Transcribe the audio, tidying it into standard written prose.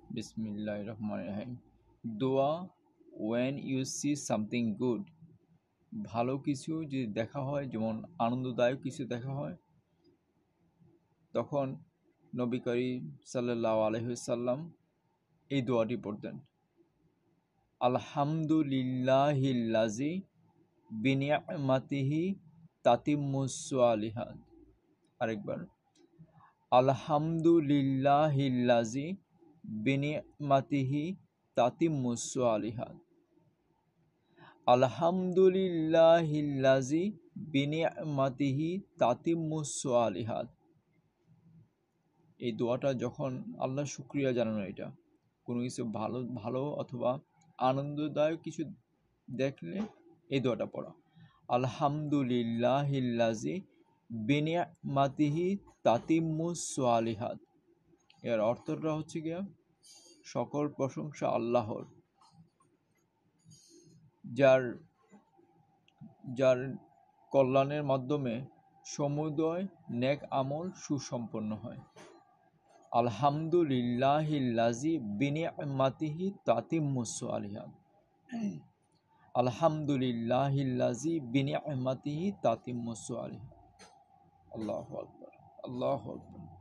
বিসমিল্লাহির রহমানির রহিম। দোয়া when you see something good, ভালো কিছু যদি দেখা হয়, যেমন আনন্দদায়ক কিছু দেখা হয়, তখন নবী করিম সাল্লাল্লাহু আলাইহি ওয়াসাল্লাম এই দোয়াটি পড়তেন, আলহামদুলিল্লাহিল্লাযী বিনিআমাতিহি তাতিম্মুস সালিহাত। আরেকবার, আলহামদুলিল্লাহিল্লাযী বিনিআমাতিহি তাতিম্মুস সালিহাত। আলহামদুলিল্লাহিল্লাযী বিনিআমাতিহি তাতিম্মুস সালিহাত। এই দোয়াটা যখন আল্লাহ শুকরিয়া জানানো, এটা কোনো কিছু ভালো ভালো অথবা আনন্দদায়ক কিছু দেখলে এই দোয়াটা পড়া, আলহামদুলিল্লাহিল্লাযী বিনিআমাতিহি তাতিম্মুস সালিহাত। এর অর্থটা হচ্ছে গিয়া, সকল প্রশংসা আল্লাহর, যার যার কল্যাণের মাধ্যমে সমুদয় নেক আমল সুসম্পন্ন হয়। আলহামদুলিল্লাহিল্লাযী বিনিআমাতিহি তাতিম্মুস সালিহাত। আলহামদুলিল্লাহিল্লাযী বিনিআমাতিহি তাতিম্মুস সালিহাত। আল্লাহু আকবার, আল্লাহু আকবার।